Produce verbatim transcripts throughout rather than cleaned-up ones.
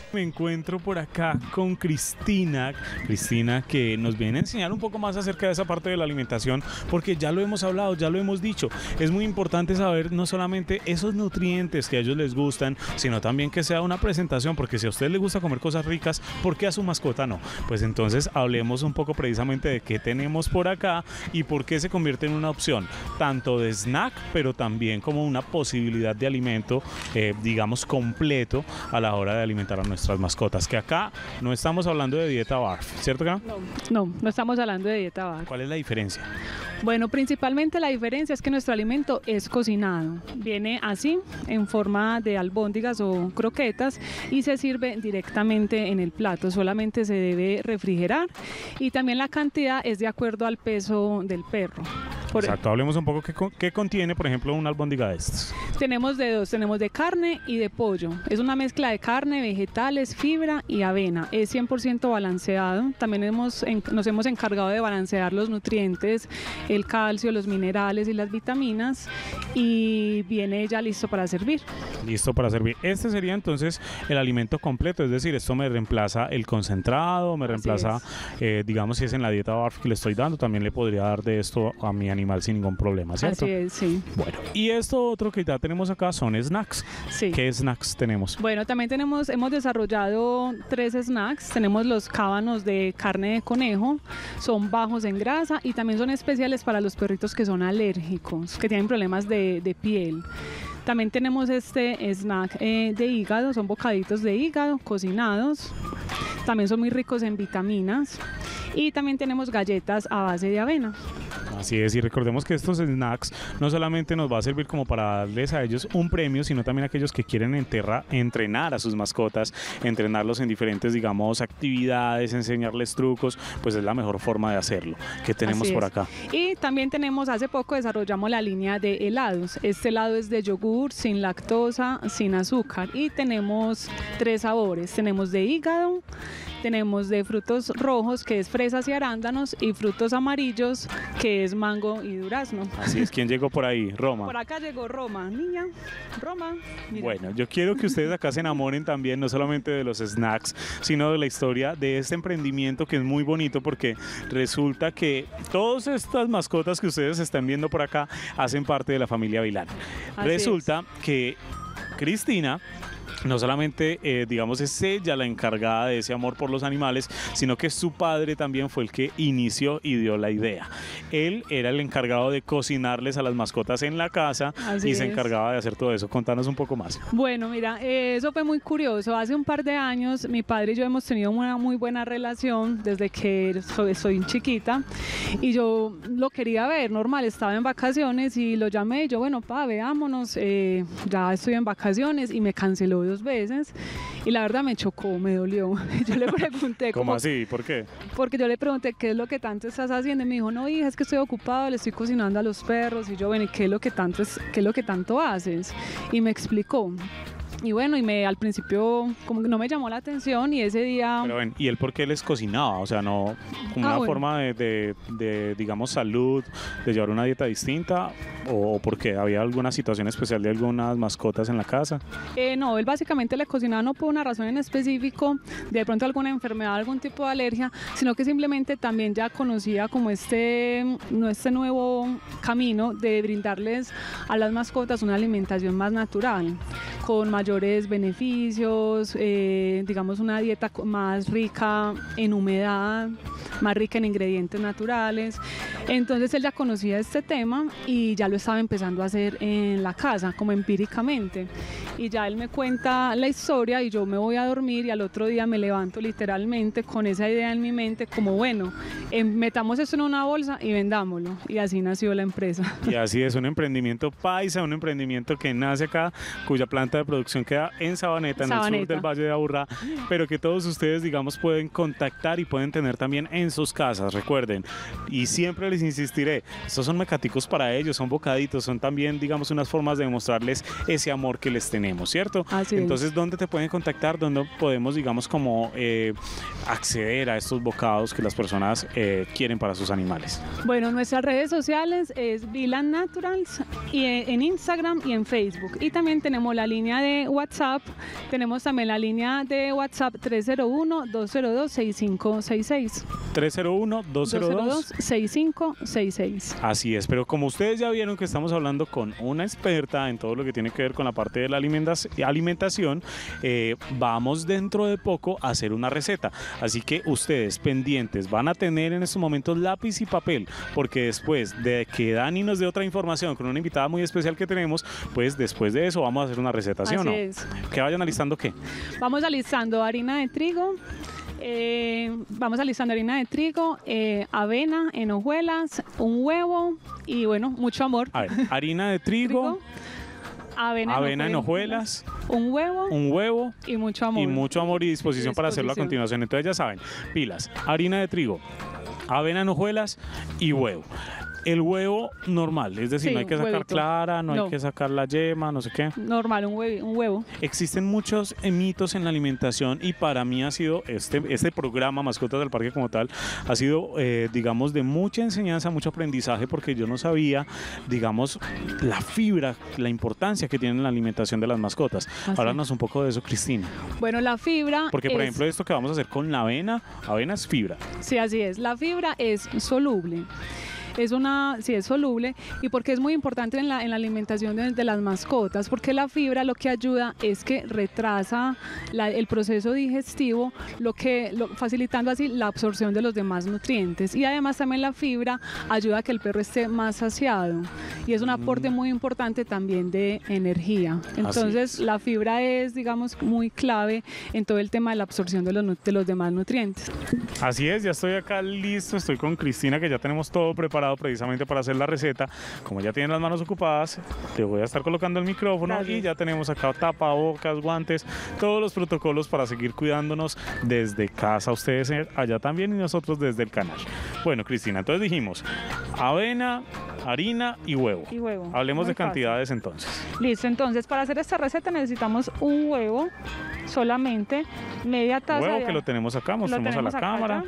Me encuentro por acá con Cristina, Cristina que nos viene a enseñar un poco más acerca de esa parte de la alimentación, porque ya lo hemos hablado, ya lo hemos dicho, es muy importante saber no solamente esos nutrientes que a ellos les gustan, sino también que sea una presentación, porque si a usted le gusta comer cosas ricas, ¿por qué a su mascota no? Pues entonces hablemos un poco precisamente de qué tenemos por acá y por qué se convierte en una opción, tanto de snack, pero también como una posibilidad de alimento, eh, digamos, completo a la hora de alimentar a nuestras mascotas, que acá no estamos hablando de dieta barf, ¿cierto que no? No, no, no estamos hablando de dieta barf. ¿Cuál es la diferencia? Bueno, principalmente la diferencia es que nuestro alimento es cocinado, viene así en forma de albóndigas o croquetas y se sirve directamente en el plato, solamente se debe refrigerar y también la cantidad es de acuerdo al peso del perro. Por Exacto, hablemos un poco qué, qué contiene, por ejemplo, una albóndiga de estas. Tenemos de dos, tenemos de carne y de pollo. Es una mezcla de carne, vegetales, fibra y avena. Es cien por ciento balanceado. También hemos, nos hemos encargado de balancear los nutrientes, el calcio, los minerales y las vitaminas y viene ya listo para servir. Listo para servir. Este sería entonces el alimento completo, es decir, esto me reemplaza el concentrado, me reemplaza, eh, digamos, si es en la dieta barf que le estoy dando, también le podría dar de esto a mi animal sin ningún problema, ¿cierto? Así es, sí. Bueno, y esto otro que ya tenemos acá son snacks. Sí. ¿Qué snacks tenemos? Bueno, también tenemos, hemos desarrollado tres snacks. Tenemos los cábanos de carne de conejo, son bajos en grasa y también son especiales para los perritos que son alérgicos, que tienen problemas de, de piel. También tenemos este snack eh, de hígado, son bocaditos de hígado cocinados, también son muy ricos en vitaminas y también tenemos galletas a base de avena. Así es, y recordemos que estos snacks no solamente nos va a servir como para darles a ellos un premio, sino también a aquellos que quieren enterra, entrenar a sus mascotas, entrenarlos en diferentes, digamos, actividades, enseñarles trucos, pues es la mejor forma de hacerlo. ¿Qué tenemos Así por es. acá? Y también tenemos, hace poco desarrollamos la línea de helados. Este helado es de yogur, sin lactosa, sin azúcar y tenemos tres sabores. Tenemos de hígado, tenemos de frutos rojos, que es fresas y arándanos, y frutos amarillos, que es mango y durazno. Así es, ¿quién llegó por ahí? Roma. Por acá llegó Roma, niña, Roma. Mira. Bueno, yo quiero que ustedes acá se enamoren también, no solamente de los snacks, sino de la historia de este emprendimiento que es muy bonito, porque resulta que todas estas mascotas que ustedes están viendo por acá hacen parte de la familia Vilán. Así Resulta es. que Cristina no solamente, eh, digamos, es ella la encargada de ese amor por los animales, sino que su padre también fue el que inició y dio la idea. Él era el encargado de cocinarles a las mascotas en la casa. Así y se es. encargaba de hacer todo eso. Contanos un poco más. Bueno, mira, eh, eso fue muy curioso. Hace un par de años mi padre y yo hemos tenido una muy buena relación desde que soy, soy chiquita y yo lo quería ver, normal, estaba en vacaciones y lo llamé y yo, bueno, pa, veámonos, eh, ya estoy en vacaciones y me canceló dos veces y la verdad me chocó, me dolió. Yo le pregunté ¿Cómo como, así? ¿Por qué? Porque yo le pregunté qué es lo que tanto estás haciendo y me dijo, no hija, es que estoy ocupado, le estoy cocinando a los perros. Y yo, bueno, ¿y qué es lo que tanto, es, qué es lo que tanto haces? Y me explicó. Y bueno, y me al principio como que no me llamó la atención y ese día... Pero ven, ¿y él por qué les cocinaba? O sea, no como Ah, una bueno. forma de, de, de, digamos, salud, de llevar una dieta distinta, o porque había alguna situación especial de algunas mascotas en la casa. Eh, no, él básicamente le cocinaba no por una razón en específico, de pronto alguna enfermedad, algún tipo de alergia, sino que simplemente también ya conocía como este, no, este nuevo camino de brindarles a las mascotas una alimentación más natural, con mayores beneficios, eh, digamos una dieta más rica en humedad, más rica en ingredientes naturales. Entonces él ya conocía este tema y ya lo estaba empezando a hacer en la casa, como empíricamente. Y ya él me cuenta la historia y yo me voy a dormir y al otro día me levanto literalmente con esa idea en mi mente como, bueno, eh, metamos esto en una bolsa y vendámoslo. Y así nació la empresa. Y así es, un emprendimiento paisa, un emprendimiento que nace acá, cuya planta de producción queda en Sabaneta, en Sabaneta. el sur del Valle de Aburrá, pero que todos ustedes, digamos, pueden contactar y pueden tener también en en sus casas, recuerden, y siempre les insistiré, estos son mecaticos para ellos, son bocaditos, son también, digamos, unas formas de mostrarles ese amor que les tenemos, ¿cierto? Así Entonces, es. ¿dónde te pueden contactar? ¿Dónde podemos, digamos, como eh, acceder a estos bocados que las personas eh, quieren para sus animales? Bueno, nuestras redes sociales es Viland Naturals y eh, en Instagram y en Facebook. Y también tenemos la línea de WhatsApp, tenemos también la línea de WhatsApp tres cero uno, dos cero dos, seis cinco seis seis. tres cero uno, dos cero dos, seis cinco seis seis. Así es, pero como ustedes ya vieron que estamos hablando con una experta en todo lo que tiene que ver con la parte de la alimentación, eh, vamos dentro de poco a hacer una receta. Así que ustedes pendientes van a tener en estos momentos lápiz y papel, porque después de que Dani nos dé otra información con una invitada muy especial que tenemos, pues después de eso vamos a hacer una receta, ¿sí o no? Así es. Que vayan alistando qué. Vamos alistando harina de trigo. Eh, vamos alistando harina de trigo, eh, avena en hojuelas, un huevo y bueno, mucho amor. A ver, harina de trigo, Trigo, avena, avena en hojuelas, un huevo un huevo y mucho amor. y mucho amor y disposición, Y para hacerlo a disposición. continuación. Entonces ya saben, pilas, harina de trigo, avena en hojuelas y huevo. El huevo normal, es decir, Sí, no hay que sacar huevito. clara, no, hay No. que sacar la yema, no sé qué. Normal, un huevo, un huevo. Existen muchos eh, mitos en la alimentación y para mí ha sido este, este programa Mascotas del Parque como tal, ha sido, eh, digamos, de mucha enseñanza, mucho aprendizaje, porque yo no sabía, digamos, la fibra, la importancia que tiene en la alimentación de las mascotas. Así. Háblanos un poco de eso, Cristina. Bueno, la fibra Porque, por es- ejemplo, esto que vamos a hacer con la avena, avena es fibra. Sí, así es. La fibra es soluble. Es una, sí, es soluble. ¿Y porque es muy importante en la, en la alimentación de, de las mascotas? Porque la fibra lo que ayuda es que retrasa la- el proceso digestivo, lo que, lo- facilitando así la absorción de los demás nutrientes. Y además también la fibra ayuda a que el perro esté más saciado. Y es un aporte muy importante también de energía. Entonces, es. la fibra es, digamos, muy clave en todo el tema de la absorción de los, nu- de los demás nutrientes. Así es, ya estoy acá listo, estoy con Cristina, que ya tenemos todo preparado precisamente para hacer la receta. Como ya tienen las manos ocupadas, te voy a estar colocando el micrófono. Gracias. Y ya tenemos acá tapabocas, guantes, todos los protocolos para seguir cuidándonos desde casa, ustedes allá también y nosotros desde el canal. Bueno, Cristina, entonces dijimos avena, harina y huevo. Y huevo. Hablemos Muy de cantidades entonces. Listo, entonces para hacer esta receta necesitamos un huevo solamente, media taza Huevo de que lo tenemos acá, lo mostramos a la tenemos acá cámara.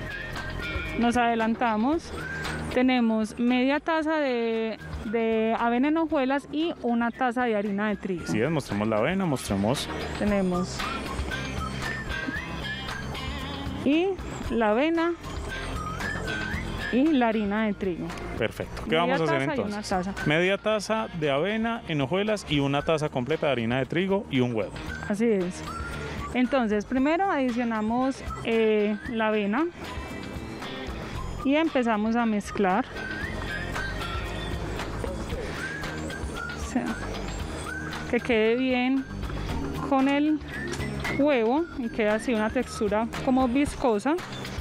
ya. Nos adelantamos. Tenemos media taza de, de avena en hojuelas y una taza de harina de trigo. Así es, mostramos la avena, mostramos Tenemos y la avena y la harina de trigo. perfecto. ¿Qué Media vamos a hacer taza y una entonces? taza. Media taza de avena en hojuelas y una taza completa de harina de trigo y un huevo. Así es. Entonces, primero adicionamos eh, la avena y empezamos a mezclar. O sea, que quede bien con el huevo y quede así una textura como viscosa.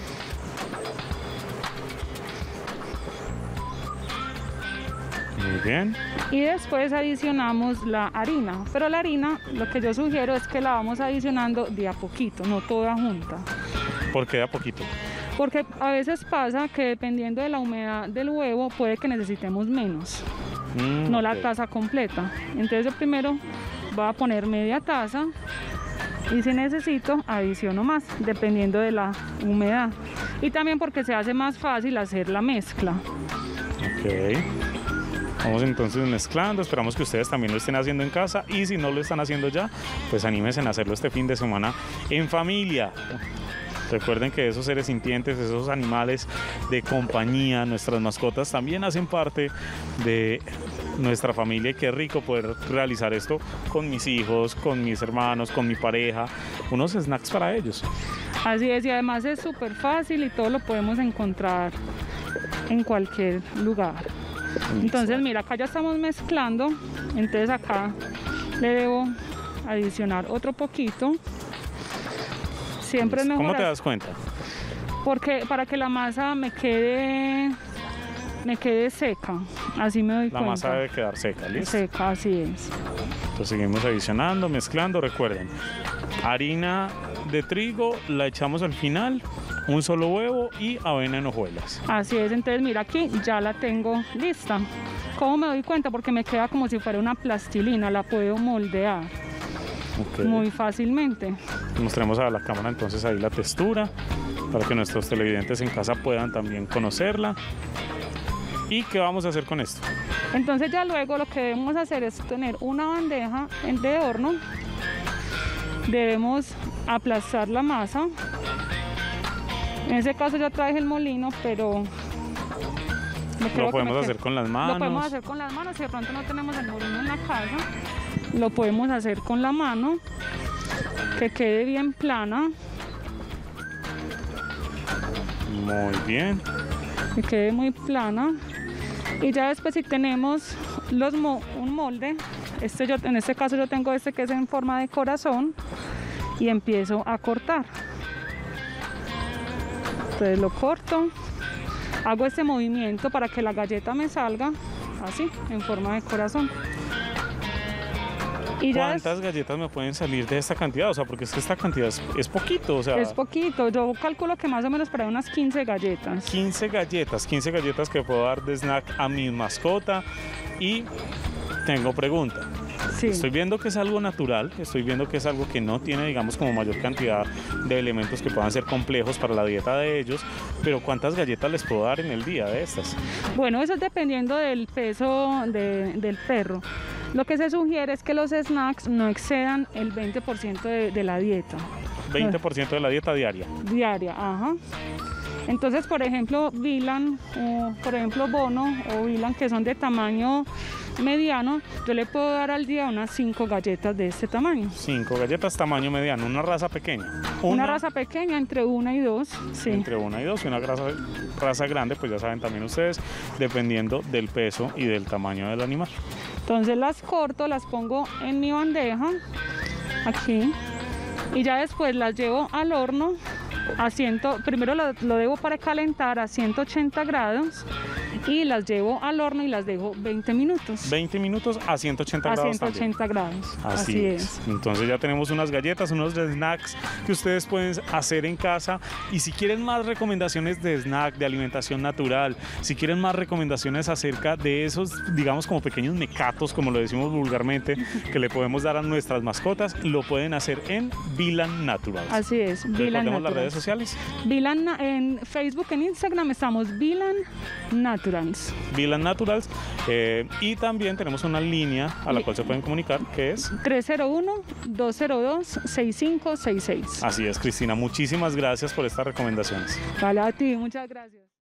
Muy bien. Y después adicionamos la harina, pero la harina lo que yo sugiero es que la vamos adicionando de a poquito, no toda junta. Porque de a poquito. Porque a veces pasa que dependiendo de la humedad del huevo puede que necesitemos menos, Mm, no la ok. taza completa. Entonces yo primero voy a poner media taza y si necesito adiciono más, dependiendo de la humedad. Y también porque se hace más fácil hacer la mezcla. Ok. Vamos entonces mezclando, esperamos que ustedes también lo estén haciendo en casa y si no lo están haciendo ya, pues anímense a hacerlo este fin de semana en familia. Recuerden que esos seres sintientes, esos animales de compañía, nuestras mascotas también hacen parte de nuestra familia y qué rico poder realizar esto con mis hijos, con mis hermanos, con mi pareja, unos snacks para ellos. Así es, y además es súper fácil y todo lo podemos encontrar en cualquier lugar. Entonces mira, acá ya estamos mezclando, entonces acá le debo adicionar otro poquito. Siempre es mejor ¿Cómo te así, das cuenta? porque para que la masa me quede me quede seca, así me doy La cuenta. masa debe quedar seca, ¿listo? Seca, así es. Entonces seguimos adicionando, mezclando, recuerden, harina de trigo la echamos al final, un solo huevo y avena en hojuelas. Así es, entonces mira aquí ya la tengo lista. ¿Cómo me doy cuenta? Porque me queda como si fuera una plastilina, la puedo moldear Okay. muy fácilmente. Mostremos a la cámara entonces ahí la textura para que nuestros televidentes en casa puedan también conocerla. ¿Y qué vamos a hacer con esto? Entonces ya luego lo que debemos hacer es tener una bandeja de horno. Debemos aplastar la masa. En ese caso ya traje el molino, pero lo podemos hacer con las manos. Lo podemos hacer con las manos. Si de pronto no tenemos el molino en la casa, lo podemos hacer con la mano, que quede bien plana. Muy bien. Que quede muy plana. Y ya después si tenemos los mo un molde, este yo, en este caso yo tengo este que es en forma de corazón, y empiezo a cortar. Entonces lo corto, hago este movimiento para que la galleta me salga así, en forma de corazón. Y ¿Cuántas es, galletas me pueden salir de esta cantidad? O sea, porque es que esta cantidad es, es poquito, o sea... Es poquito, yo calculo que más o menos para unas quince galletas. quince galletas, quince galletas que puedo dar de snack a mi mascota. Y tengo pregunta. Sí. Estoy viendo que es algo natural, estoy viendo que es algo que no tiene, digamos, como mayor cantidad de elementos que puedan ser complejos para la dieta de ellos, pero ¿cuántas galletas les puedo dar en el día de estas? Bueno, eso es dependiendo del peso de, del perro. Lo que se sugiere es que los snacks no excedan el veinte por ciento de, de la dieta. veinte por ciento de la dieta diaria. Diaria, ajá. Entonces, por ejemplo, Vilan, o por ejemplo, Bono o Vilan, que son de tamaño mediano, yo le puedo dar al día unas cinco galletas de este tamaño. cinco galletas tamaño mediano, una raza pequeña. Una, una raza pequeña, entre una y dos, sí. Entre una y dos, y una raza, raza grande, pues ya saben también ustedes, dependiendo del peso y del tamaño del animal. Entonces las corto, las pongo en mi bandeja, aquí, y ya después las llevo al horno. A cien, primero lo, lo debo precalentar a ciento ochenta grados y las llevo al horno y las dejo veinte minutos. veinte minutos a ciento ochenta grados. A ciento ochenta grados. Así, Así es. es. Entonces ya tenemos unas galletas, unos snacks que ustedes pueden hacer en casa. Y si quieren más recomendaciones de snack, de alimentación natural, si quieren más recomendaciones acerca de esos, digamos, como pequeños mecatos, como lo decimos vulgarmente, que le podemos dar a nuestras mascotas, lo pueden hacer en Vilan Naturals. Así es, Vilan Naturals. Las redes sociales. Vilan, en Facebook, en Instagram estamos Vilan Naturals. Vilan Naturals. Eh, y también tenemos una línea a la cual se pueden comunicar, que es tres cero uno, dos cero dos, seis cinco seis seis. Así es, Cristina, muchísimas gracias por estas recomendaciones. Vale, a ti, muchas gracias.